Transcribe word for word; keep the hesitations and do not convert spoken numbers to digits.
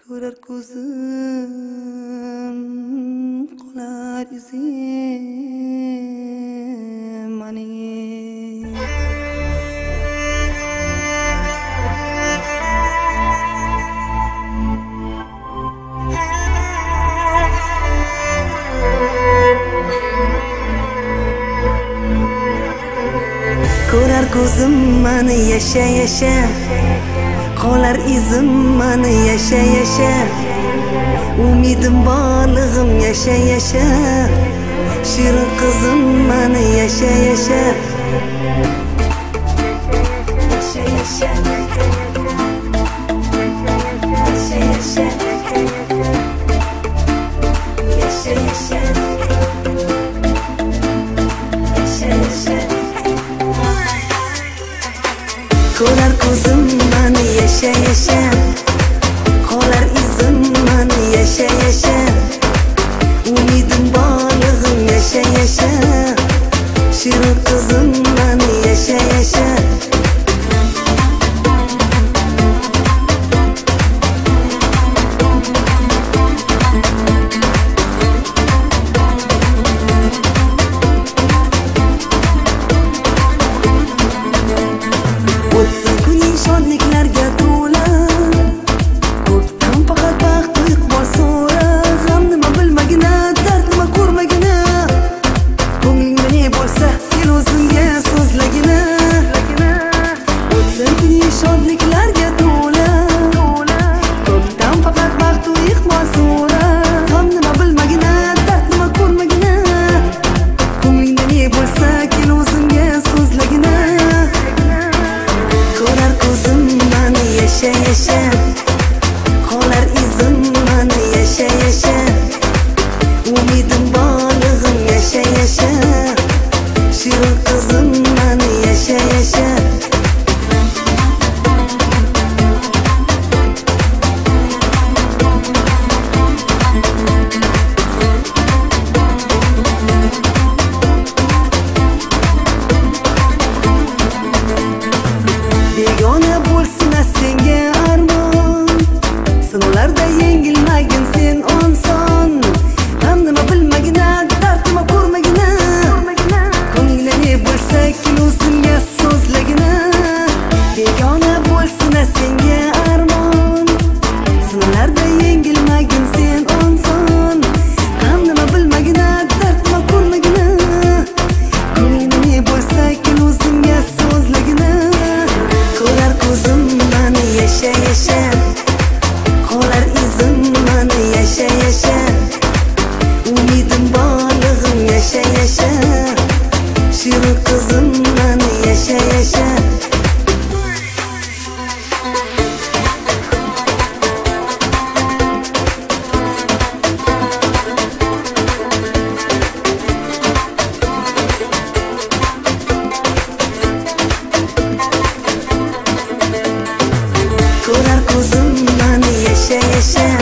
Ko'rar ko'zim qolar izim mening. Ko'rar ko'zim meni yasha yasha, qolar izim meni yasha yasha. Umidim borlig'im yasha yasha, shirin qizim meni yasha yasha. Yasha yasha, yasha yasha, yasha yasha, yasha yasha. Ko'rar ko'zim meni yasha yasha, qolar izim meni yasha yasha. Umidim borlig'im yasha yasha, shirin qizim meni yasha yasha. Shodliklarga to'la, ko'kdan faqat baxt iqbol so'ra. G'am nima bilmagina, dard nima ko'rmagina. Ko'nglingda ne bo'lsa, kel o'zimga so'zlagina. O'tsin kuning shodliklarga to'la, ko'kdan faqat baxt iqbol so'ra. G'am nima bilmagina, dard nima ko'rmagina. Ko'nglingda ne bo'lsa, kel o'zimga so'zlagina. Ko'rar ko'zim meni yasha yasha, qolar izim meni yasha yasha. Umidim borlig'im yasha yasha, shirin qizim meni yasha yasha. Begona bo'lsin senga armon, sinovlarda yengilmagin sen oson. G'am nima bilmagina, dard nima ko'rmagina. Ko'nglingda ne bo'lsa, kel o'zimga so'zlagina. Begona bo'lsin senga armon, sinovlarda yengilmagin sen oson. G'am nima bilmagina, dard nima ko'rmagina. Ko'nglingda ne bo'lsa, kel o'zimga so'zlagina. Ko'rar ko'zim meni yasha yasha, qolar izim meni yasha yasha. Umidim borlig'im yasha yasha, shirin qizim meni yasha yasha. Ko'rar ko'zim meni yasha yasha,